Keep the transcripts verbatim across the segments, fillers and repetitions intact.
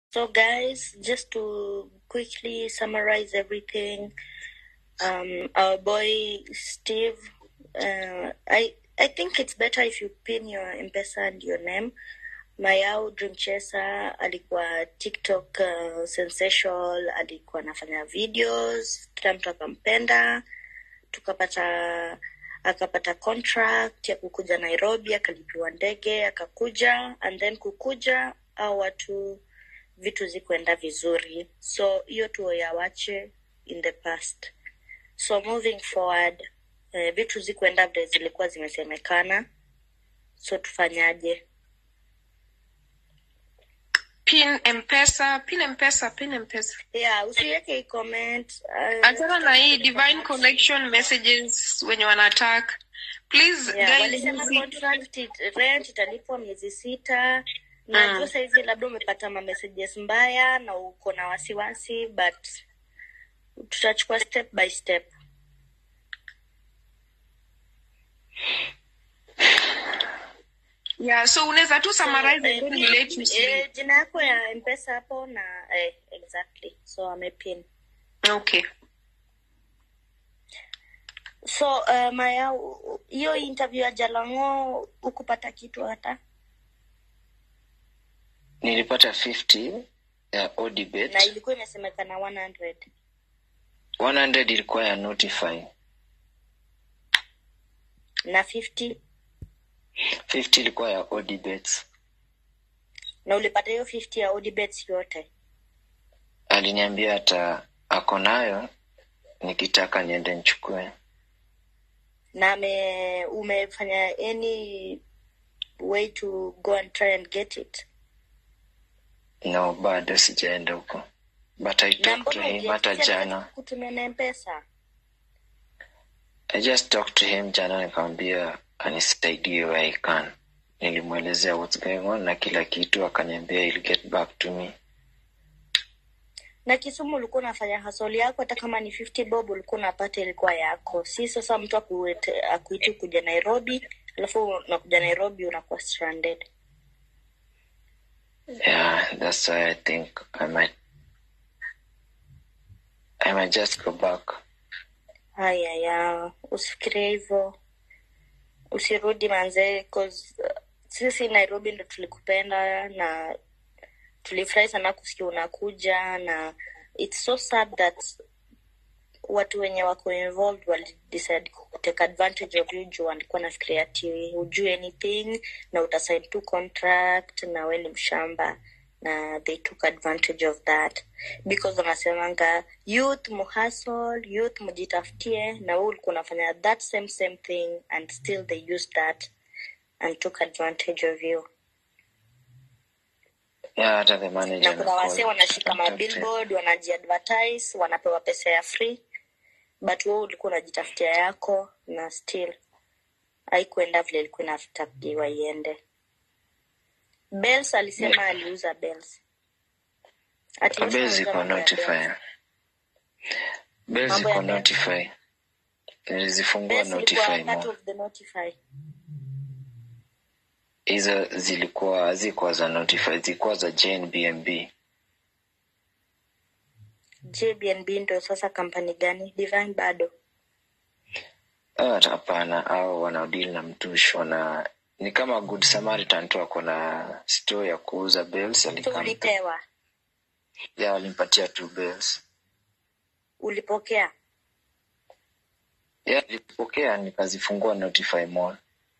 So guys, just to quickly summarize everything, um, our boy Steve, uh, I I think it's better if you pin your M-Pesa and your name. Mayau Dream Chaser alikuwa TikTok uh, sensational, alikuwa anafanya videos, kila mtu akampenda, tukapata akapata contract ya kukuja Nairobi, akalipiwa ndege, akakuja, and then kukuja au watu vitu zikuenda vizuri. So hiyo tu yawache in the past. So moving forward, uh, vitu zikuenda vile zilikuwa zimesemekana. So tufanyaje? Pin M-Pesa, pin M-Pesa, pin M-Pesa. Yeah, usiweke comment. Uh, Achana na hii divine connection messages when you wanna attack. Please yeah, guys, walisema contract it, rent italipwa miezi sita. Najua mm. saizi labda umepata ma messages mbaya na uko na wasiwasi, but tutachukua step by step. Yeah, so unaweza tu summarize so, and then let you see. Eh, jina yako ya M-Pesa hapo na eh, exactly. So amepin. Okay. So uh, Maya, hiyo interview ya Jalango ukupata kitu hata? Nilipata fifty ya Odibet. Na ilikuwa imesemekana one hundred. one hundred ilikuwa ya Notify. Na fifty? fifty ilikuwa ya Odibet. Na ulipata hiyo fifty ya Odibet yote? Aliniambia hata ako nayo nikitaka niende nichukue. Na me, umefanya any way to go and try and get it? No, bado sijaenda huko. But I talked to him hata jana. Kutumia na M-Pesa? I just talked to him jana, nikamwambia anisaidie where I can. Nilimwelezea what's going on na kila kitu, akaniambia he'll get back to me. Na Kisumu ulikuwa unafanya hustle yako, hata kama ni fifty bob ulikuwa unapata ilikuwa yako. Si sasa mtu akuite akuiti kuja Nairobi, alafu unakuja Nairobi unakuwa stranded. Yeah, that's why I think I might I might just go back. Haya ya, usifikirie hivyo. Usirudi manze, cause uh, sisi Nairobi ndo tulikupenda na tulifurahi sana kusikia unakuja, na it's so sad that watu wenye wako involved wali decide to take advantage of you juu walikuwa nafikiria ati hujui anything na utasign tu contract na wewe ni mshamba, na they took advantage of that because wanasemanga youth muhustle, youth mujitafutie, na wewe ulikuwa unafanya that same same thing and still they used that and took advantage of you. Yeah, hata the manager. Na kuna wase wanashika ma billboard, wanajiadvertise, wanapewa pesa ya free, but wewe ulikuwa unajitafutia yako na still haikuenda vile ilikuwa inatakiwa iende. Bells alisema yeah. Aliuza Bells. Ati Bells iko Notify. Bells iko Notify. Nilizifungua Notify part of the Notify. Hizo zilikuwa zilikuwa za Notify, zilikuwa za J N B N B. J B N B ndo sasa kampani gani? Divine bado? Ah, hapana, au wanadeal na Mtush, wana ni kama Good Samaritan tu, wako na store ya kuuza Bells. Ulipewa? Yeah, walimpatia two Bells. Ulipokea? Yeah, nilipokea, nikazifungua Notify Mall.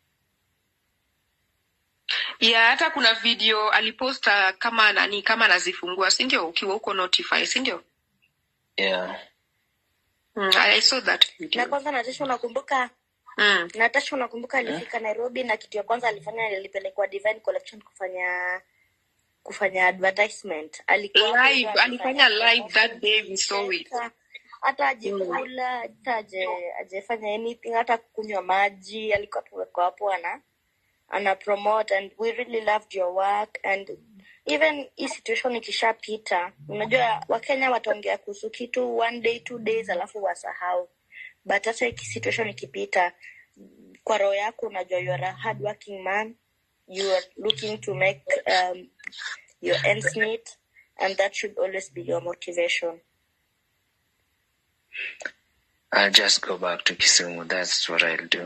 Yeah, hata kuna video aliposta kama nani kama anazifungua, si ndio, ukiwa uko Notify, si ndio? Yeah. Mm, I saw that video. Na kwanza Natasha unakumbuka? Mm. Natasha unakumbuka alifika yeah. Nairobi na kitu ya kwanza alifanya alipelekwa Divine Collection kufanya kufanya advertisement. Alikuwa live, alifanya live that day, we saw it. Hata ajikula, hata aje ajefanya anything, hata kunywa maji, alikuwa tuweko hapo ana ana promote, and we really loved your work. And even hii situation ikishapita, unajua Wakenya wataongea kuhusu kitu one day two days alafu wasahau, but hata hii situation ikipita kwa roho yako unajua you are a hard working man, you are looking to make um, your ends meet, and that should always be your motivation. I'll just go back to Kisumu. That's what I'll do.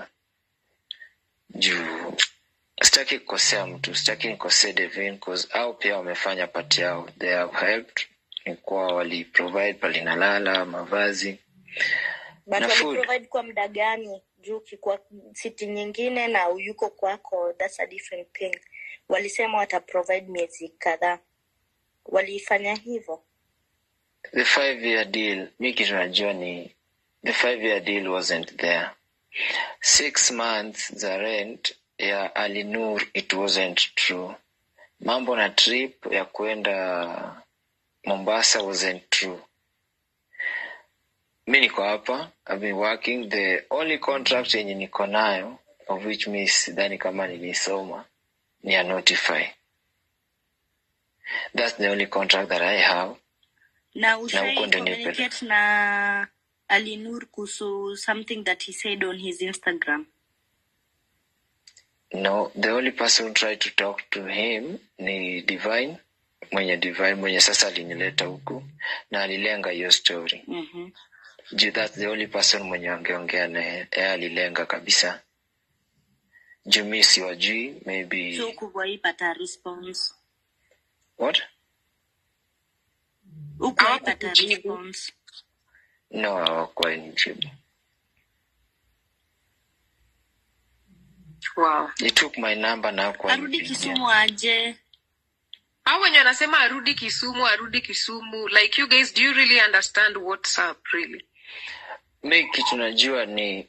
Juu sitaki kukosea mtu, sitaki nikosea Devin, cause au pia wamefanya part yao. They have helped. Ni kwa wali provide palinalala, mavazi. But wali provide kwa muda gani? Juu kwa city nyingine na uyuko kwako, that's a different thing. Walisema wata provide miezi kadhaa. Walifanya hivyo? The five year deal, miki tunajua ni the five year deal wasn't there. Six months the rent ya Ali Nur, it wasn't true. Mambo na trip ya kwenda Mombasa wasn't true. Mimi niko hapa, I've been working. The only contract yenye niko nayo, of which mi sidhani kama nilisoma, ni a Notify. That's the only contract that I have. Na ushai communicate na Ali Nur kuhusu something that he said on his Instagram? No, the only person who tried to talk to him ni Divine, mwenye Divine, mwenye sasa alinileta huku, na alilenga hiyo story. Mhm. Mm That's the only person mwenye angeongea naye, yeye alilenga kabisa. Jumi siwajui, maybe. So kuwaipata response. What? Ukuwaipata response. No, hawakuwa nijibu. Wow. He took my number na kwa arudi Kisumu aje. Hao wenye wanasema arudi Kisumu, arudi Kisumu, like you guys, do you really understand what's up really? Mimi kitu najua ni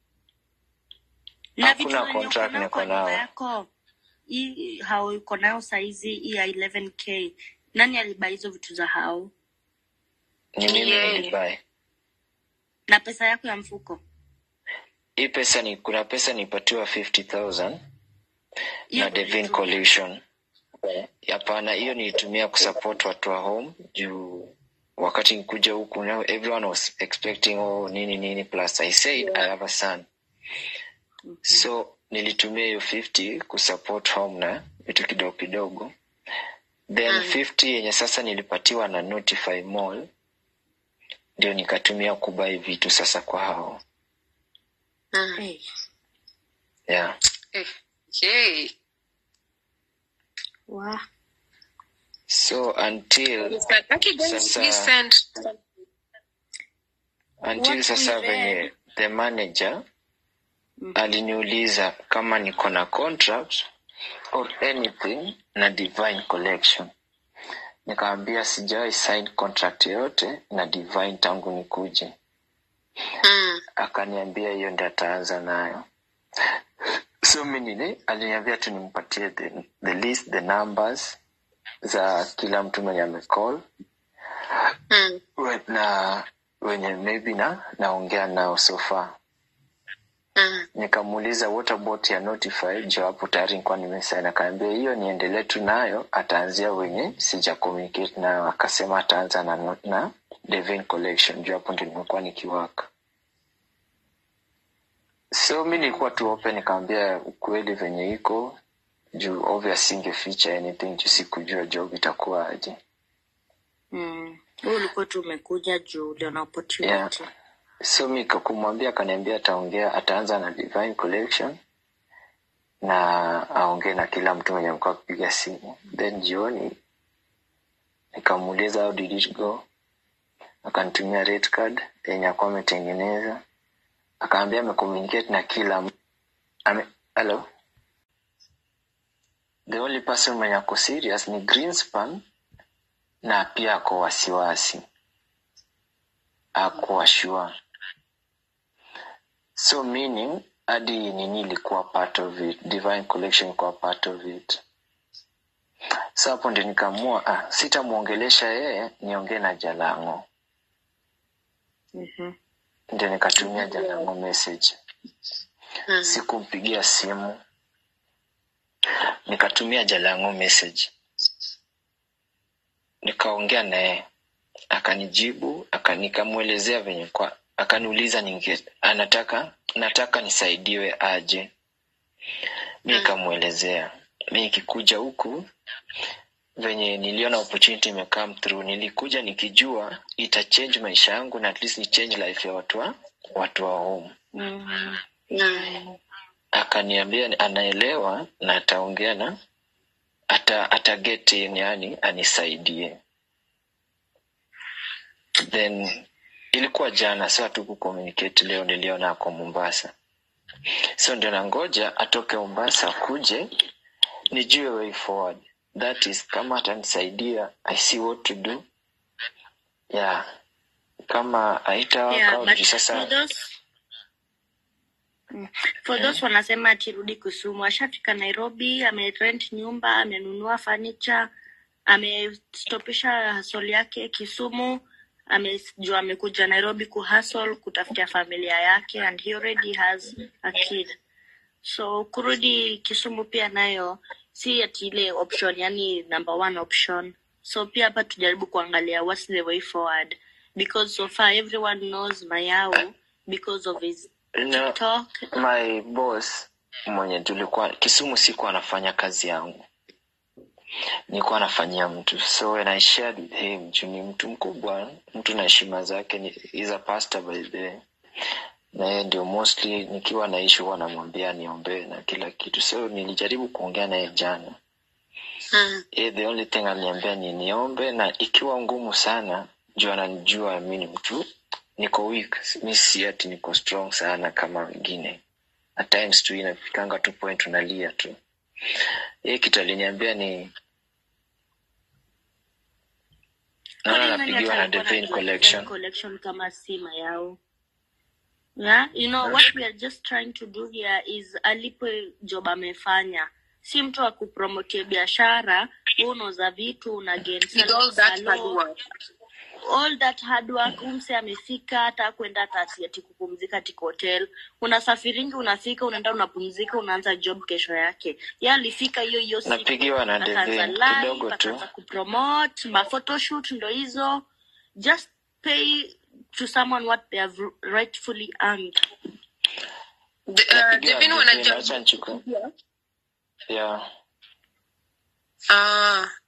na hakuna contract niko nao. Yako hii hao uko nao saizi ya eleven K. Nani alibuy hizo vitu za hao? Ni mimi nilibuy. Na pesa yako ya mfuko? Hii pesa ni kuna pesa nipatiwa fifty thousand na Devin Collection. Hapana, hiyo nilitumia kusupport watu wa home juu wakati nikuja huku now everyone was expecting oh nini nini plus I said yeah. I have a son. Mm-hmm. So nilitumia hiyo fifty kusupport home na vitu kidogo kidogo. Then mm. fifty yenye sasa nilipatiwa na Notify Mall ndio nikatumia kubai vitu sasa kwa hao. Mm. Hey. Yeah. Hey. Hey. Wow. So until sasa, send... until sasa venye the manager mm-hmm. aliniuliza kama niko na contract or anything na Divine Collection. Nikaambia sijawahi sign contract yote na Divine tangu nikuje. Mm. Akaniambia hiyo ndio ataanza nayo. So mimi aliniambia tu nimpatie the, the list, the numbers za kila mtu mwenye amecall. Mm. Na wenye maybe na naongea nao so far. Mm. Nikamuuliza what about ya Notify, jawabu tayari nilikuwa nimesaini. Akaambia hiyo niendelee tu nayo, ataanzia wenye sija communicate nayo. Akasema ataanza na na Devin Collection, jawabu ndio nilikuwa nikiwaka. So mimi nilikuwa tu open, nikamwambia ukweli venye iko juu obviously singe feature anything juu sikujua job itakuwa aje. Mm. Wewe ulikuwa tu umekuja juu ndio na opportunity. Yeah. So mimi kumwambia akaniambia ataongea ataanza na Divine Collection na aongee na kila mtu mwenye mko kupiga simu. Then jioni nikamuuliza how did it go? Akanitumia rate card yenye alikuwa ametengeneza. Akaambia amecommunicate na kila ame hello. The only person mwenye ako serious ni Greenspan na pia ako wasiwasi. Ako sure. So meaning hadi nini ilikuwa part of it, Divine Collection kwa part of it. So hapo ndio nikamua ah sitamuongelesha yeye, niongee na Jalango. Mhm. Ndio nikatumia Jalango message. Mm. Sikumpigia simu. Nikatumia Jalango message. Nikaongea naye. Akanijibu, akanikamwelezea venye kwa akaniuliza ninge anataka nataka nisaidiwe aje. Mimi nikamuelezea. Mimi nikikuja huku venye niliona opportunity ime come through, nilikuja nikijua ita change maisha yangu na at least ni change life ya watu wa watu wa home. Mm. Mm. Akaniambia anaelewa na ataongea na ata ata get in, yani anisaidie. Then ilikuwa jana, sasa tuku communicate leo, niliona ako Mombasa. So ndio nangoja atoke Mombasa kuje nijue way forward. That is kama atanisaidia, I see what to do. Yeah. Kama haita Yeah, work but out sasa. for those Mm. For Hmm? those wanasema atirudi Kisumu, ashafika Nairobi, amerent nyumba, amenunua furniture, amestopisha hustle yake Kisumu, amejua amekuja Nairobi kuhustle kutafutia familia yake, and he already has a kid. So kurudi Kisumu pia nayo si ati ile option, yani number one option. So pia hapa tujaribu kuangalia what's the way forward, because so far everyone knows Mayau because of his No, TikTok. my boss mwenye tulikuwa Kisumu, sikuwa anafanya kazi yangu, nilikuwa nafanyia mtu. So when I shared with him, juni mtu mkubwa, mtu na heshima zake, ni is a pastor by the way. Na yeye ndio mostly nikiwa naishi huwa namwambia niombe na kila kitu. So nilijaribu kuongea naye jana. Mm. Eh, the only thing aliniambia ni niombe, na ikiwa ngumu sana, juu ananijua mimi ni mtu niko weak, mimi si ati niko strong sana kama wengine. At times tu inafikanga tu point unalia tu. Yeye kitu aliniambia ni Kwani naona nani napigiwa na atakuwa na Divine Divine Collection. Collection kama si Mayau? Yeah, you know what we are just trying to do here is alipe job amefanya. Si mtu wa kupromote biashara, wewe unauza vitu, una gain With all that hard salo. work. All that hard work, umse amefika hata kwenda tati ati kupumzika ati hotel. Unasafiringi, unafika, unaenda unapumzika, unaanza job kesho yake. Yeye alifika hiyo hiyo siku, Napigiwa na akaanza Divine live, kidogo tu. akaanza kupromote, ma photoshoot ndo hizo. Just pay to someone what they have rightfully earned. The, uh, Napigiwa Divine na Divine, wanajaribu. acha nichukue. Yeah. Ah,